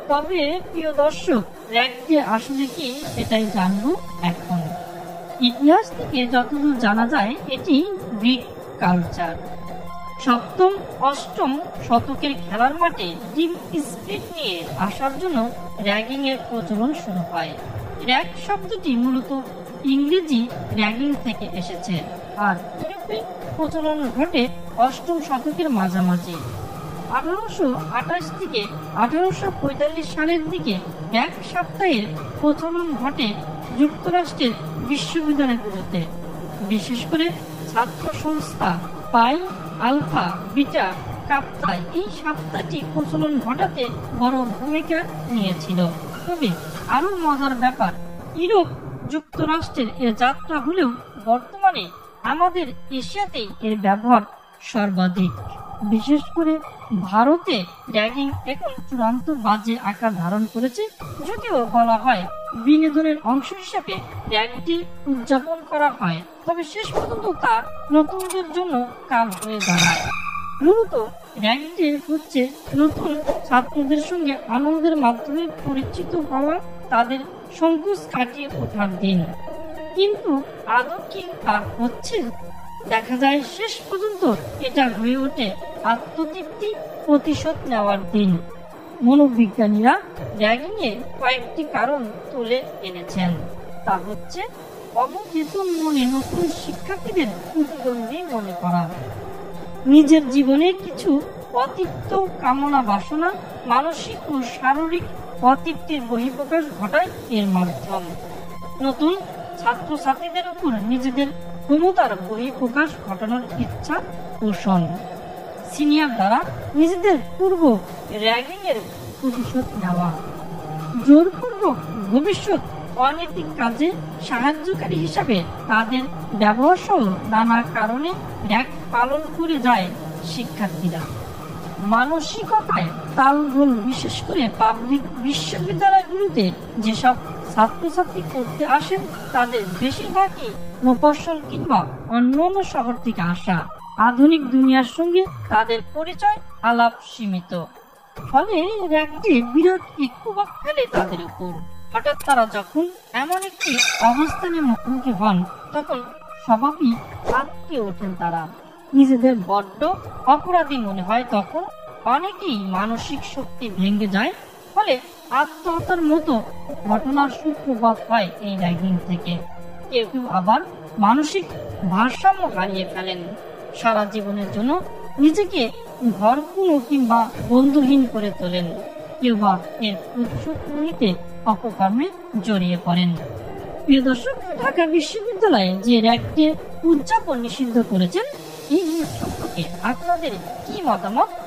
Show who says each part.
Speaker 1: তবে প্রিয় দর্শক, র্যাগ যে আসলে কি সেটাই জানবো এখন। ইতিহাস থেকে যতদূর জানা যায় এটি গ্রিক কালচার। সপ্তম অষ্টম শতকের খেলার মাঠে টিম স্পিরিট নিয়ে আসার জন্য র্যাগিং এর প্রচলন শুরু হয়। র্যাগ শব্দটি মূলত ইংরেজি র্যাগিং থেকে এসেছে, আর ইউরোপে প্রচলন ঘটে অষ্টম শতকের মাঝামাঝি। 1828 থেকে 1845 সালের দিকে র্যাগ সপ্তাহের প্রচলন ঘটে যুক্তরাষ্ট্রের বিশ্ববিদ্যালয়গুলোতে, বিশেষ করে ছাত্র সংস্থা পাই আলফা বিটা কাপ্তায় এই সপ্তাহটি প্রচলন ঘটাতে বড় ভূমিকা নিয়েছিল। তবে আরো মজার ব্যাপার, ইউরোপ যুক্তরাষ্ট্রের এর যাত্রা হলেও বর্তমানে আমাদের এশিয়াতেই এর ব্যবহার সর্বাধিক। বিশেষ করে ভারতে র্যাগিং এখন চূড়ান্ত বাজে আকার ধারণ করেছে। যদিও বলা হয় বিনোদনের অংশ হিসেবে র্যাগটি উদযাপন করা হয়, তবে শেষ পর্যন্ত তা নতুনদের জন্য কাল হয়ে দাঁড়ায়। মূলত র্যাগটি হচ্ছে নতুন ছাত্রদের সঙ্গে আনন্দের মাধ্যমে পরিচিত হওয়া, তাদের সংকোচ কাটিয়ে ওঠার দিন। কিন্তু আদৌ কি তা হচ্ছে? দেখা যায় শেষ পর্যন্ত এটা হয়ে ওঠে আত্মতৃপ্তি, প্রতিশোধ নেওয়ার দিন। মনোবিজ্ঞানীরা র্যাগিং এর কয়েকটি কারণ তুলে এনেছেন। তা হচ্ছে অবচেতন মনে নতুন শিক্ষার্থীদের প্রতিদ্বন্দ্বী মনে করা, নিজের জীবনে কিছু অতিরিক্ত কামনা বাসনা, মানসিক ও শারীরিক অতৃপ্তির বহিঃপ্রকাশ ঘটায় এর মাধ্যম, নতুন ছাত্রছাত্রীদের উপর নিজেদের ক্ষমতার বহিঃপ্রকাশ ঘটানোর ইচ্ছা পোষণ, সিনিয়র দ্বারা নিজেদের পূর্ব র্যাগিং এর প্রতিশোধ নেওয়া, জোরপূর্বক ভবিষ্যৎ অনৈতিক কাজে সাহায্যকারী হিসাবে তাদের ব্যবহার সহ নানা কারণে র্যাগ পালন করে যায় শিক্ষার্থীরা। মানসিকতায় তালগোল, বিশেষ করে পাবলিক বিশ্ববিদ্যালয়গুলোতে যেসব ছাত্রছাত্রী করতে আসেন তাদের বেশিরভাগই মফস্বল কিংবা অন্যান্য শহর থেকে আসা। আধুনিক দুনিয়ার সঙ্গে তাদের পরিচয় আলাপ সীমিত, ফলে র্যাগটি বিরাট এক প্রভাব ফেলে তাদের উপর। হঠাৎ তারা যখন এমন একটি অবস্থানের মুখোমুখি হন তখন স্বভাবই আটকে ওঠেন, তারা নিজেদের বড্ড অপরাধী মনে হয়। তখন অনেকেই মানসিক শক্তি ভেঙে যায়, ফলে আত্মহত্যার মতো ঘটনার সূত্রপাত হয় এই র্যাগিং থেকে। কেউ কেউ আবার মানসিক ভারসাম্য হারিয়ে ফেলেন, সারা জীবনের জন্য নিজেকে ঘরকুনো কিংবা বন্ধুহীন করে তোলেন। কেউ বা এর প্রতিশোধ নিতে অপকর্মে জড়িয়ে পড়েন। প্রিয় দর্শক, ঢাকা বিশ্ববিদ্যালয়ে যে র্যাগকে উদযাপন নিষিদ্ধ করেছেন এই সম্পর্কে আপনাদের কি মতামত